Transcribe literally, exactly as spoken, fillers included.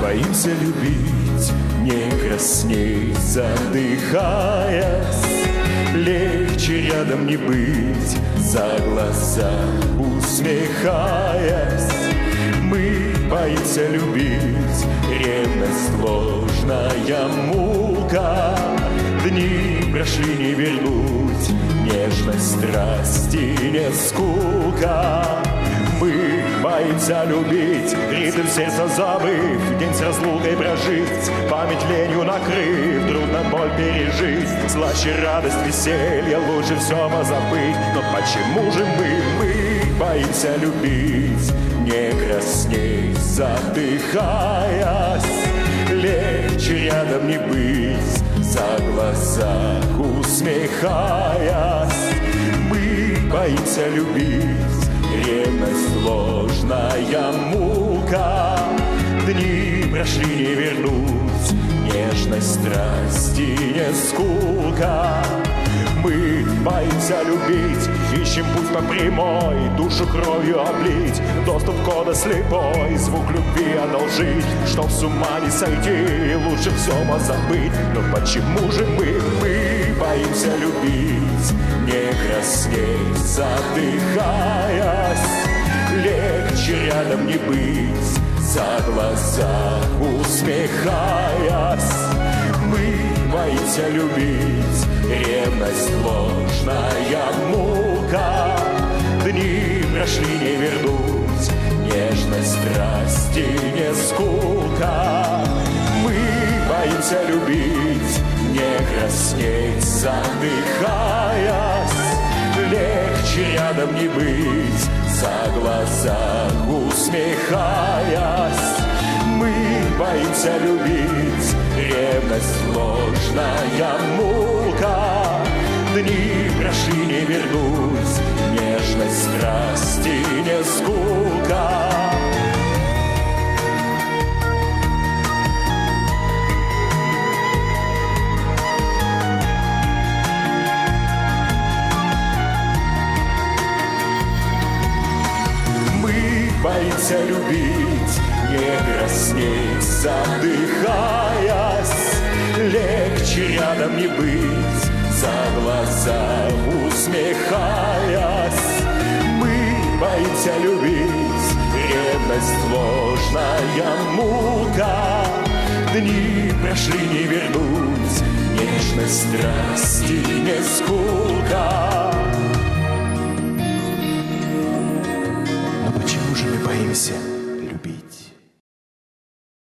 боимся любить, не краснеть, задыхаясь. Легче рядом не быть, за глаза усмехаясь. Мы боимся любить, ревность ложная мука. Дни прошли, не вернуть, нежность, страсти, не скука. Мы боимся любить, ритм сердца забыв, день с разлукой прожить, память ленью накрыв, трудно боль пережить, слаще радость, веселье, лучше все позабыть. Но почему же мы, мы боимся любить, не краснеть, задыхаясь? Легче рядом не быть, за глаза усмехаясь. Мы боимся любить, ревность ложная мука. Дни прошли, не вернуть, нежность, страсти, не скука. Мы боимся любить, ищем путь по прямой, душу кровью облить, доступ кода слепой, звук любви одолжить, чтоб с ума не сойти, лучше все позабыть. Но почему же мы, мы боимся любить, не краснеть, задыхаясь? Легче рядом не быть, за глаза усмехаясь. Мы боимся любить, ревность ложная мука. Дни прошли, не вернуть, нежность, страсти, не скука. Мы боимся любить, не краснеть, задыхаясь. Легче рядом не быть, за глаза усмехаясь. Мы боимся любить, ревность ложная мука. Дни прошли, не вернуть, нежность, страсти, не скука. Боимся любить, не краснеть, задыхаясь. Легче рядом не быть, за глаза усмехаясь. Мы боимся любить, ревность ложная мука. Дни прошли, не вернуть, нежность, страсти, не скука. Почему же мы боимся любить?